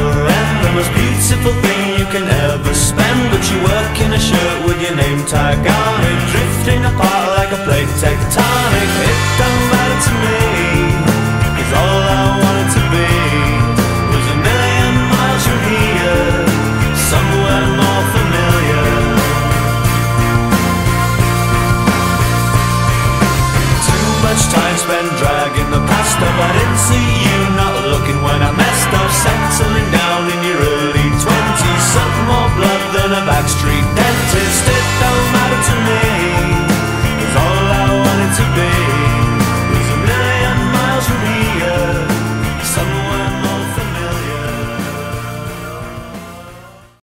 never end, the most beautiful thing you can ever spend. But you work in a shirt with your name tag on it, drifting apart like a plate tectonic. It don't matter to me, 'cause all I wanted to be was a million miles from here, somewhere more familiar. Too much time spent dragging the past up. I didn't see you not looking when I messed up, settling down in your early 20s, something more blood than a backstreet dentist.